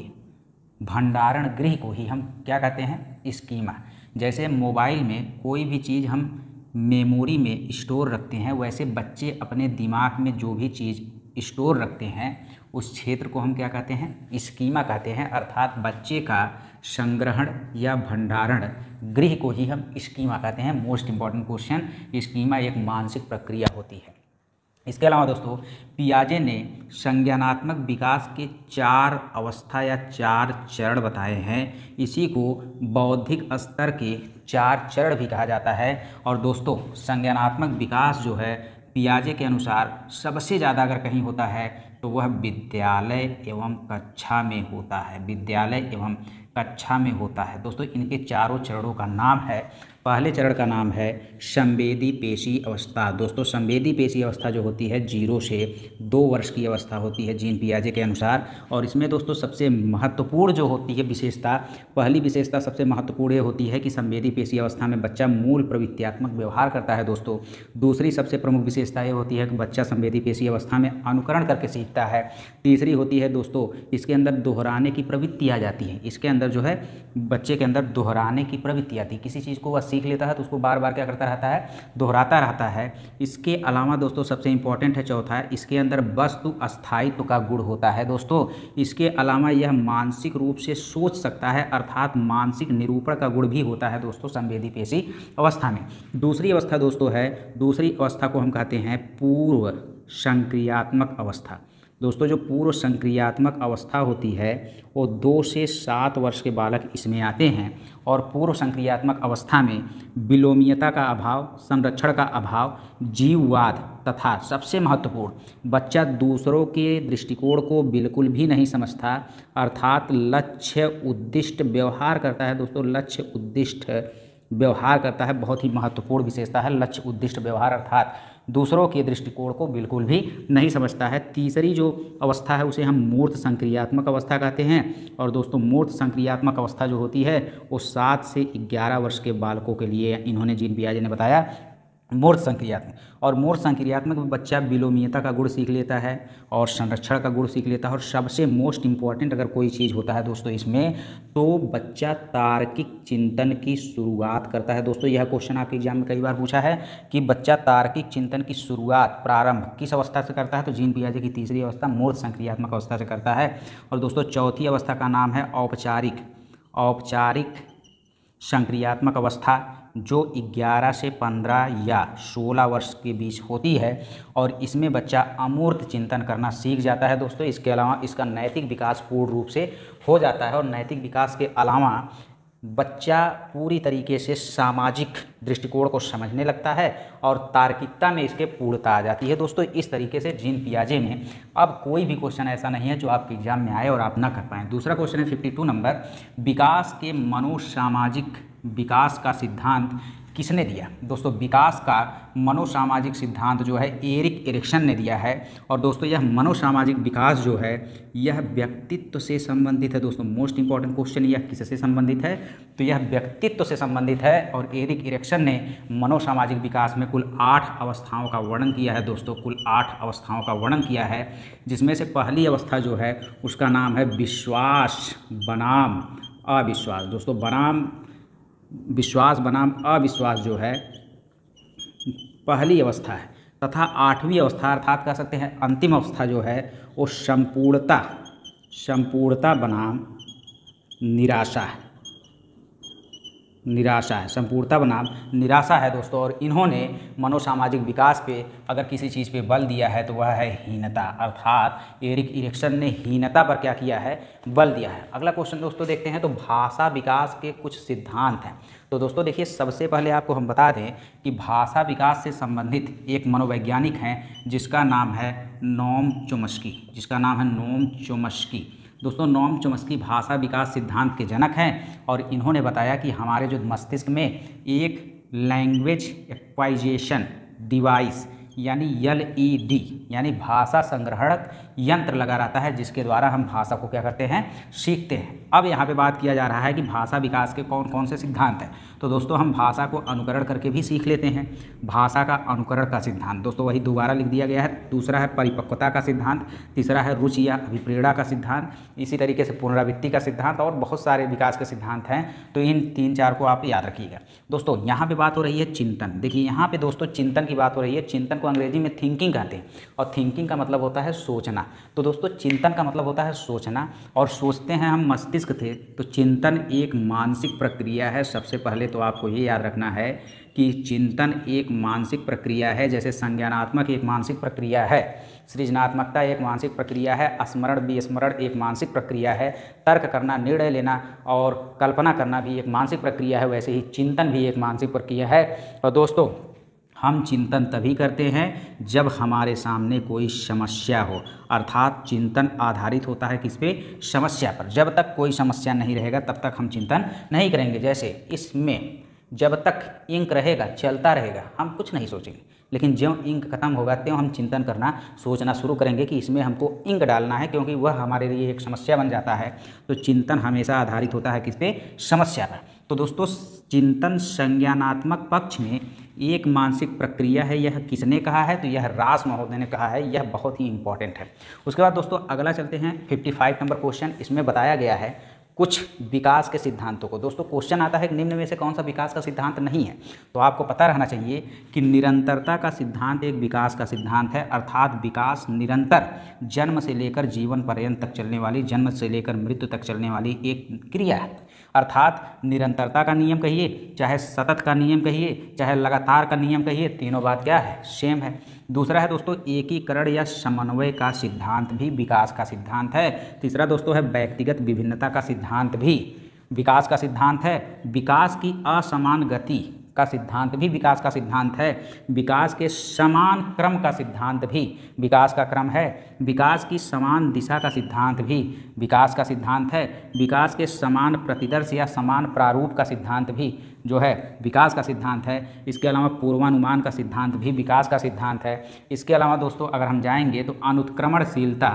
Speaker 2: भंडारण गृह को ही हम क्या कहते हैं स्कीमा। जैसे मोबाइल में कोई भी चीज़ हम मेमोरी में स्टोर रखते हैं, वैसे बच्चे अपने दिमाग में जो भी चीज़ स्टोर रखते हैं उस क्षेत्र को हम क्या कहते हैं स्कीमा कहते हैं। अर्थात बच्चे का संग्रहण या भंडारण गृह को ही हम स्कीमा कहते हैं। मोस्ट इंपॉर्टेंट क्वेश्चन, स्कीमा एक मानसिक प्रक्रिया होती है। इसके अलावा दोस्तों पियाजे ने संज्ञानात्मक विकास के चार अवस्था या चार चरण बताए हैं। इसी को बौद्धिक स्तर के चार चरण भी कहा जाता है। और दोस्तों संज्ञानात्मक विकास जो है पियाजे के अनुसार सबसे ज़्यादा अगर कहीं होता है तो वह विद्यालय एवं कक्षा में होता है, विद्यालय एवं कक्षा में होता है। दोस्तों इनके चारों चरणों का नाम है, पहले चरण का नाम है संवेदी पेशी अवस्था। दोस्तों संवेदी पेशी अवस्था जो होती है जीरो से दो वर्ष की अवस्था होती है जीन पियाजे के अनुसार। और इसमें दोस्तों सबसे महत्वपूर्ण जो होती है विशेषता, पहली विशेषता सबसे महत्वपूर्ण ये होती है कि संवेदी पेशी अवस्था में बच्चा मूल प्रवृत्त्यात्मक व्यवहार करता है दोस्तों। दूसरी सबसे प्रमुख विशेषता ये होती है कि बच्चा संवेदी पेशी अवस्था में अनुकरण करके सीखता है। तीसरी होती है दोस्तों इसके अंदर दोहराने की प्रवृत्ति आ जाती है। इसके अंदर जो है बच्चे के अंदर दोहराने की प्रवृत्ति आती है, किसी चीज़ को वह सीख लेता है तो उसको बार बार क्या करता रहता है दोहराता रहता है। इसके अलावा दोस्तों सबसे इंपॉर्टेंट है चौथा, इसके अंदर वस्तु अस्थायित्व का गुण होता है दोस्तों। इसके अलावा यह मानसिक रूप से सोच सकता है, अर्थात मानसिक निरूपण का गुण भी होता है दोस्तों संवेदी पेशी अवस्था में। दूसरी अवस्था दोस्तों है, दूसरी अवस्था को हम कहते हैं पूर्व संक्रियात्मक अवस्था। दोस्तों जो पूर्व संक्रियात्मक अवस्था होती है वो दो से सात वर्ष के बालक इसमें आते हैं। और पूर्व संक्रियात्मक अवस्था में विलोमीयता का अभाव, संरक्षण का अभाव, जीववाद तथा सबसे महत्वपूर्ण बच्चा दूसरों के दृष्टिकोण को बिल्कुल भी नहीं समझता, अर्थात लक्ष्य उद्दिष्ट व्यवहार करता है दोस्तों। लक्ष्य उद्दिष्ट व्यवहार करता है, बहुत ही महत्वपूर्ण विशेषता है लक्ष्य उद्दिष्ट व्यवहार, अर्थात दूसरों के दृष्टिकोण को बिल्कुल भी नहीं समझता है। तीसरी जो अवस्था है उसे हम मूर्त संक्रियात्मक अवस्था कहते हैं। और दोस्तों मूर्त संक्रियात्मक अवस्था जो होती है वो सात से ग्यारह वर्ष के बालकों के लिए इन्होंने जीन पियाजे ने बताया मूर्त संक्रियात्मक। और मूर्त संक्रियात्मक में बच्चा विलोमीयता का गुण सीख लेता है और संरक्षण का गुण सीख लेता है। और सबसे मोस्ट इंपॉर्टेंट अगर कोई चीज़ होता है दोस्तों इसमें, तो बच्चा तार्किक चिंतन की शुरुआत करता है। दोस्तों यह क्वेश्चन आपके एग्जाम में कई बार पूछा है कि बच्चा तार्किक चिंतन की शुरुआत प्रारंभ किस अवस्था से करता है, तो जीन पियाजे की तीसरी अवस्था मूर्त संक्रियात्मक अवस्था से करता है। और दोस्तों चौथी अवस्था का नाम है औपचारिक औपचारिक संक्रियात्मक अवस्था जो ग्यारह से पंद्रह या सोलह वर्ष के बीच होती है और इसमें बच्चा अमूर्त चिंतन करना सीख जाता है दोस्तों। इसके अलावा इसका नैतिक विकास पूर्ण रूप से हो जाता है और नैतिक विकास के अलावा बच्चा पूरी तरीके से सामाजिक दृष्टिकोण को समझने लगता है और तार्किकता में इसके पूर्णता आ जाती है दोस्तों। इस तरीके से जीन पियाजे में अब कोई भी क्वेश्चन ऐसा नहीं है जो आपके एग्जाम में आए और आप ना कर पाएँ। दूसरा क्वेश्चन है बावन नंबर, विकास के मनोसामाजिक विकास का सिद्धांत किसने दिया? दोस्तों विकास का मनोसामाजिक सिद्धांत जो है एरिक एरिक्सन ने दिया है। और दोस्तों यह मनोसामाजिक विकास जो है यह व्यक्तित्व से संबंधित है दोस्तों। मोस्ट इंपॉर्टेंट क्वेश्चन, यह किससे संबंधित है? तो यह व्यक्तित्व से संबंधित है और एरिक एरिक्सन ने मनोसामाजिक विकास में कुल आठ अवस्थाओं का वर्णन किया है दोस्तों। कुल आठ अवस्थाओं का वर्णन किया है, जिसमें से पहली अवस्था जो है उसका नाम है विश्वास बनाम अविश्वास। दोस्तों बनाम विश्वास बनाम अविश्वास जो है पहली अवस्था है, तथा आठवीं अवस्था अर्थात कह सकते हैं अंतिम अवस्था जो है वो संपूर्णता संपूर्णता बनाम निराशा है निराशा है संपूर्णता बनाम निराशा है दोस्तों। और इन्होंने मनोसामाजिक विकास पे अगर किसी चीज़ पे बल दिया है तो वह है हीनता, अर्थात एरिक एरिक्सन ने हीनता पर क्या किया है? बल दिया है। अगला क्वेश्चन दोस्तों देखते हैं, तो भाषा विकास के कुछ सिद्धांत हैं। तो दोस्तों देखिए, सबसे पहले आपको हम बता दें कि भाषा विकास से संबंधित एक मनोवैज्ञानिक हैं जिसका नाम है नोम चोम्स्की जिसका नाम है नोम चोम्स्की। दोस्तों नोम चोम्स्की भाषा विकास सिद्धांत के जनक हैं और इन्होंने बताया कि हमारे जो मस्तिष्क में एक लैंग्वेज एक्वाइजेशन डिवाइस यानी एल ई डी यानी भाषा संग्रहणक यंत्र लगा रहता है, जिसके द्वारा हम भाषा को क्या करते हैं? सीखते हैं। अब यहाँ पे बात किया जा रहा है कि भाषा विकास के कौन कौन से सिद्धांत हैं। तो दोस्तों हम भाषा को अनुकरण करके भी सीख लेते हैं। भाषा का अनुकरण का सिद्धांत दोस्तों वही दोबारा लिख दिया गया है। दूसरा है परिपक्वता का सिद्धांत, तीसरा है रुचि या अभिप्रेरणा का सिद्धांत, इसी तरीके से पुनरावृत्ति का सिद्धांत और बहुत सारे विकास के सिद्धांत हैं। तो इन तीन चार को आप याद रखिएगा दोस्तों। यहाँ पे बात हो रही है चिंतन। देखिए यहाँ पे दोस्तों चिंतन की बात हो रही है। चिंतन को अंग्रेजी में थिंकिंग कहते हैं और थिंकिंग का मतलब होता है सोचना। तो दोस्तों चिंतन का मतलब होता है सोचना और सोचते हैं हम मस्तिष्क थे। तो चिंतन एक मानसिक प्रक्रिया है। सबसे पहले तो आपको ये याद रखना है कि चिंतन एक मानसिक प्रक्रिया है। जैसे संज्ञानात्मक एक मानसिक प्रक्रिया है, सृजनात्मकता एक मानसिक प्रक्रिया है, स्मरण विस्मरण एक मानसिक प्रक्रिया है, तर्क करना, निर्णय लेना और कल्पना करना भी एक मानसिक प्रक्रिया है, वैसे ही चिंतन भी एक मानसिक प्रक्रिया है। और दोस्तों हम चिंतन तभी करते हैं जब हमारे सामने कोई समस्या हो, अर्थात चिंतन आधारित होता है किस पे? समस्या पर। जब तक कोई समस्या नहीं रहेगा तब तक हम चिंतन नहीं करेंगे। जैसे इसमें जब तक इंक रहेगा, चलता रहेगा, हम कुछ नहीं सोचेंगे, लेकिन ज्यों इंक खत्म होगा त्यों हम चिंतन करना, सोचना शुरू करेंगे कि इसमें हमको इंक डालना है, क्योंकि वह हमारे लिए एक समस्या बन जाता है। तो चिंतन हमेशा आधारित होता है किस पे? समस्या पर। तो दोस्तों चिंतन संज्ञानात्मक पक्ष में एक मानसिक प्रक्रिया है। यह किसने कहा है? तो यह रास महोदय ने कहा है। यह बहुत ही इंपॉर्टेंट है। उसके बाद दोस्तों अगला चलते हैं पचपन नंबर क्वेश्चन। इसमें बताया गया है कुछ विकास के सिद्धांतों को। दोस्तों क्वेश्चन आता है कि निम्न में से कौन सा विकास का सिद्धांत नहीं है। तो आपको पता रहना चाहिए कि निरंतरता का सिद्धांत एक विकास का सिद्धांत है, अर्थात विकास निरंतर जन्म से लेकर जीवन पर्यंत तक चलने वाली, जन्म से लेकर मृत्यु तक चलने वाली एक क्रिया है। अर्थात निरंतरता का नियम कहिए, चाहे सतत का नियम कहिए, चाहे लगातार का नियम कहिए, तीनों बात क्या है? सेम है। दूसरा है दोस्तों एकीकरण या समन्वय का सिद्धांत भी विकास का सिद्धांत है। तीसरा दोस्तों है व्यक्तिगत विभिन्नता का सिद्धांत भी विकास का सिद्धांत है। विकास की असमान गति का सिद्धांत भी विकास का सिद्धांत है। विकास के समान क्रम का सिद्धांत भी विकास का क्रम है। विकास की समान दिशा का सिद्धांत भी विकास का सिद्धांत है। विकास के समान प्रतिदर्श या समान प्रारूप का सिद्धांत भी जो है विकास का सिद्धांत है। इसके अलावा पूर्वानुमान का सिद्धांत भी विकास का सिद्धांत है। इसके अलावा दोस्तों अगर हम जाएंगे तो अनुत्क्रमणशीलता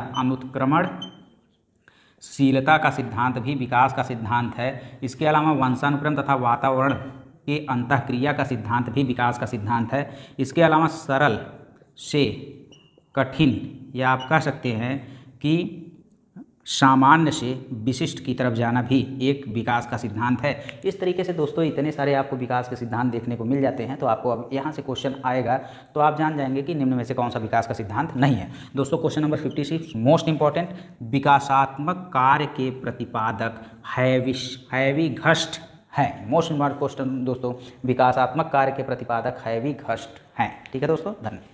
Speaker 2: अनुत्क्रमणशीलता का सिद्धांत भी विकास का सिद्धांत है। इसके अलावा वंशानुक्रम तथा वातावरण के अंतःक्रिया का सिद्धांत भी विकास का सिद्धांत है। इसके अलावा सरल से कठिन या आप कह सकते हैं कि सामान्य से विशिष्ट की तरफ जाना भी एक विकास का सिद्धांत है। इस तरीके से दोस्तों इतने सारे आपको विकास के सिद्धांत देखने को मिल जाते हैं। तो आपको अब यहाँ से क्वेश्चन आएगा तो आप जान जाएंगे कि निम्न में से कौन सा विकास का सिद्धांत नहीं है। दोस्तों क्वेश्चन नंबर छप्पन मोस्ट इंपॉर्टेंट, विकासात्मक कार्य के प्रतिपादक हैविश हैवीघस्ट हैं। मोस्ट इम्पॉर्टेंट क्वेश्चन दोस्तों, विकासात्मक कार्य के प्रतिपादक हैवी घस्ट हैं। ठीक है दोस्तों, धन्यवाद।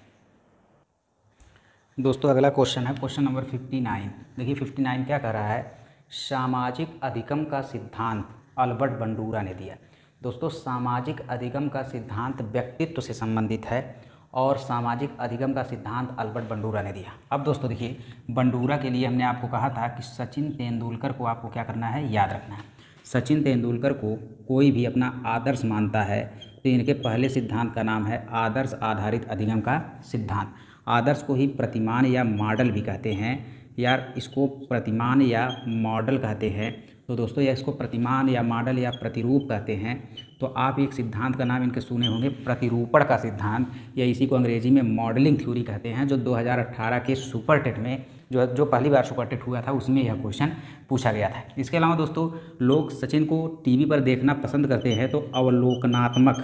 Speaker 2: दोस्तों अगला क्वेश्चन है क्वेश्चन नंबर फिफ्टी नाइन। देखिए फिफ्टी नाइन क्या कह रहा है, सामाजिक अधिगम का सिद्धांत अल्बर्ट बंडूरा ने दिया। दोस्तों सामाजिक अधिगम का सिद्धांत व्यक्तित्व से संबंधित है और सामाजिक अधिगम का सिद्धांत अल्बर्ट बंडूरा ने दिया। अब दोस्तों देखिए बंडूरा के लिए हमने आपको कहा था कि सचिन तेंदुलकर को आपको क्या करना है, याद रखना है। सचिन तेंदुलकर को कोई भी अपना आदर्श मानता है तो इनके पहले सिद्धांत का नाम है आदर्श आधारित अधिगम का सिद्धांत। आदर्श को ही प्रतिमान या मॉडल भी कहते हैं, यार इसको प्रतिमान या मॉडल कहते हैं। तो दोस्तों या इसको प्रतिमान या मॉडल या प्रतिरूप कहते हैं। तो आप एक सिद्धांत का नाम इनके सुने होंगे, प्रतिरूपण का सिद्धांत, या इसी को अंग्रेजी में मॉडलिंग थ्योरी कहते हैं, जो दो हज़ार अठारह के सुपर टेट में जो जो पहली बार सुपर टेट हुआ था उसमें यह क्वेश्चन पूछा गया था। इसके अलावा दोस्तों लोग सचिन को टीवी पर देखना पसंद करते हैं, तो अवलोकनात्मक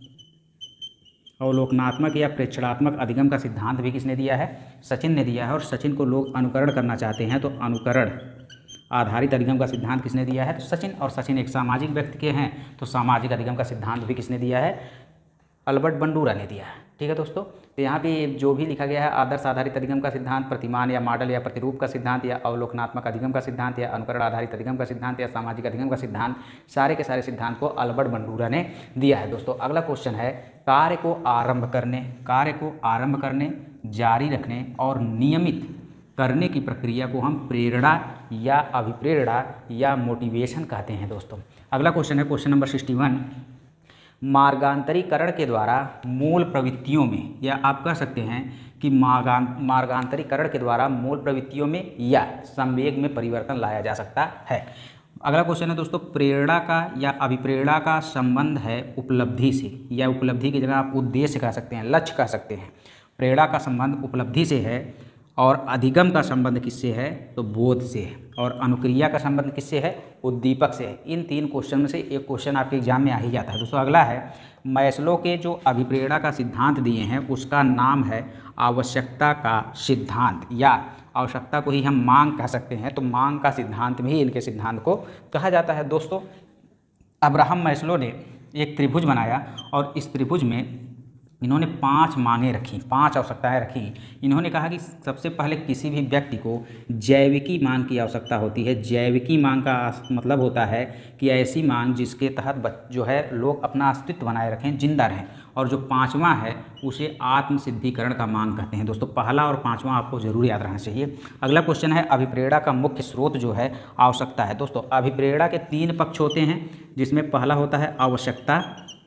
Speaker 2: अवलोकनात्मक या प्रेक्षणात्मक अधिगम का सिद्धांत भी किसने दिया है, सचिन ने दिया है। और सचिन को लोग अनुकरण करना चाहते हैं तो अनुकरण आधारित अधिगम का सिद्धांत किसने दिया है, तो सचिन। और सचिन एक सामाजिक व्यक्ति के हैं तो सामाजिक अधिगम का सिद्धांत भी किसने दिया है, अल्बर्ट बंडूरा ने दिया है। ठीक है दोस्तों, तो यहाँ पे जो भी लिखा गया है आदर्श आधारित अधिगम का सिद्धांत, प्रतिमान या मॉडल या प्रतिरूप का सिद्धांत, या अवलोकनात्मक अधिगम का सिद्धांत, या अनुकरण आधारित अधिगम का सिद्धांत, या सामाजिक अधिगम का सिद्धांत, सारे के सारे सिद्धांत को अल्बर्ट बंडूरा ने दिया है। दोस्तों अगला क्वेश्चन है, कार्य को आरंभ करने कार्य को आरंभ करने जारी रखने और नियमित करने की प्रक्रिया को हम प्रेरणा या अभिप्रेरणा या मोटिवेशन कहते हैं। दोस्तों अगला क्वेश्चन है क्वेश्चन नंबर सिक्सटी वन। मार्गांतरीकरण के द्वारा मूल प्रवृत्तियों में, या आप कह सकते हैं कि मार्गां मार्गांतरीकरण के द्वारा मूल प्रवृत्तियों में या संवेग में परिवर्तन लाया जा सकता है। अगला क्वेश्चन है दोस्तों, प्रेरणा का या अभिप्रेरणा का संबंध है उपलब्धि से, या उपलब्धि की जगह आप उद्देश्य कह सकते हैं, लक्ष्य कह सकते हैं। प्रेरणा का संबंध उपलब्धि से है और अधिगम का संबंध किससे है, तो बोध से है। और अनुक्रिया का संबंध किससे है, उद्दीपक से है। इन तीन क्वेश्चन में से एक क्वेश्चन आपके एग्जाम में आ ही जाता है। दोस्तों अगला है, मैस्लो के जो अभिप्रेरणा का सिद्धांत दिए हैं उसका नाम है आवश्यकता का सिद्धांत, या आवश्यकता को ही हम मांग कह सकते हैं, तो मांग का सिद्धांत भी इनके सिद्धांत को कहा जाता है। दोस्तों अब्राहम मैस्लो ने एक त्रिभुज बनाया और इस त्रिभुज में इन्होंने पांच मांगें रखी, पांच आवश्यकताएं रखी। इन्होंने कहा कि सबसे पहले किसी भी व्यक्ति को जैविकी मांग की आवश्यकता होती है। जैविकी मांग का मतलब होता है कि ऐसी मांग जिसके तहत जो है लोग अपना अस्तित्व बनाए रखें, जिंदा रहें। और जो पांचवा है उसे आत्म सिद्धिकरण का मांग कहते हैं। दोस्तों पहला और पांचवा आपको जरूर याद रखना चाहिए। अगला क्वेश्चन है, अभिप्रेरणा का मुख्य स्रोत जो है आवश्यकता है। दोस्तों अभिप्रेरणा के तीन पक्ष होते हैं, जिसमें पहला होता है आवश्यकता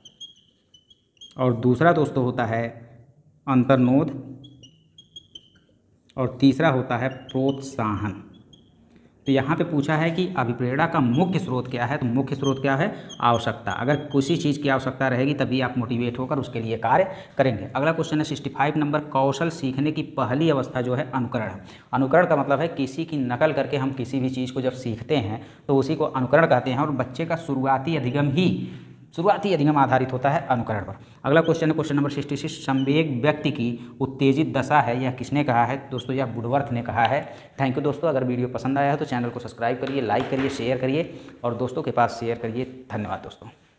Speaker 2: और दूसरा दोस्तों होता है अंतर्नोद और तीसरा होता है प्रोत्साहन। तो यहाँ पे पूछा है कि अभिप्रेरणा का मुख्य स्रोत क्या है, तो मुख्य स्रोत क्या है, आवश्यकता। अगर किसी चीज़ की आवश्यकता रहेगी तभी आप मोटिवेट होकर उसके लिए कार्य करेंगे। अगला क्वेश्चन है सिक्सटी फाइव नंबर, कौशल सीखने की पहली अवस्था जो है अनुकरण। अनुकरण का मतलब है किसी की नकल करके हम किसी भी चीज़ को जब सीखते हैं तो उसी को अनुकरण कहते हैं। और बच्चे का शुरुआती अधिगम ही शुरुआती अधिगम आधारित होता है अनुकरण पर। अगला क्वेश्चन है क्वेश्चन नंबर सिक्सटी सिक्स, संवेग व्यक्ति की उत्तेजित दशा है, यह किसने कहा है, दोस्तों यह वुडवर्थ ने कहा है। थैंक यू दोस्तों, अगर वीडियो पसंद आया है तो चैनल को सब्सक्राइब करिए, लाइक करिए, शेयर करिए और दोस्तों के पास शेयर करिए। धन्यवाद दोस्तों।